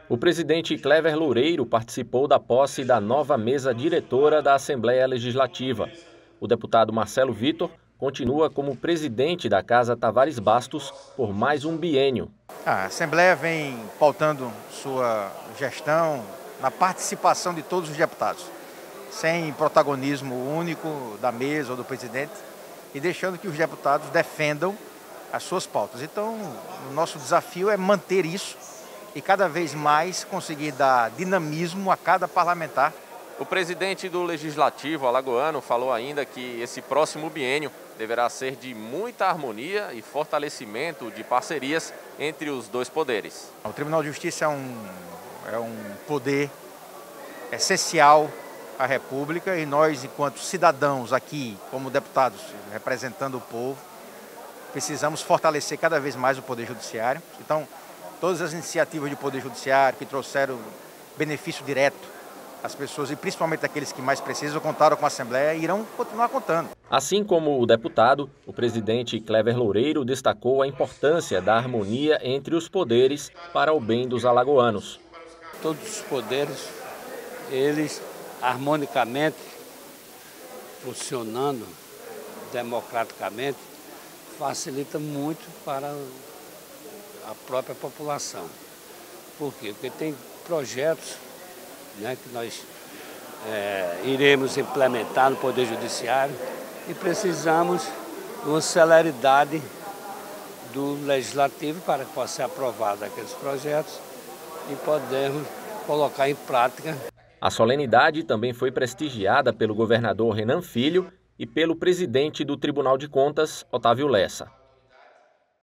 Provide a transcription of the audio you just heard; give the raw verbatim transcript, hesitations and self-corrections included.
O presidente Clever Loureiro participou da posse da nova mesa diretora da Assembleia Legislativa. O deputado Marcelo Vitor continua como presidente da Casa Tavares Bastos por mais um biênio. A Assembleia vem pautando sua gestão na participação de todos os deputados, sem protagonismo único da mesa ou do presidente, e deixando que os deputados defendam as suas pautas. Então, o nosso desafio é manter isso e cada vez mais conseguir dar dinamismo a cada parlamentar. O presidente do Legislativo alagoano falou ainda que esse próximo biênio deverá ser de muita harmonia e fortalecimento de parcerias entre os dois poderes. O Tribunal de Justiça é um, é um poder essencial à República e nós, enquanto cidadãos aqui, como deputados representando o povo, precisamos fortalecer cada vez mais o Poder Judiciário. Então, todas as iniciativas do Poder Judiciário que trouxeram benefício direto às pessoas e principalmente aqueles que mais precisam, contaram com a Assembleia e irão continuar contando. Assim como o deputado, o presidente Clever Loureiro destacou a importância da harmonia entre os poderes para o bem dos alagoanos. Todos os poderes, eles harmonicamente, funcionando democraticamente, facilita muito para a própria população. Por quê? Porque tem projetos, né, que nós é, iremos implementar no Poder Judiciário e precisamos de uma celeridade do Legislativo para que possa ser aprovado aqueles projetos e podermos colocar em prática. A solenidade também foi prestigiada pelo governador Renan Filho e pelo presidente do Tribunal de Contas, Otávio Lessa.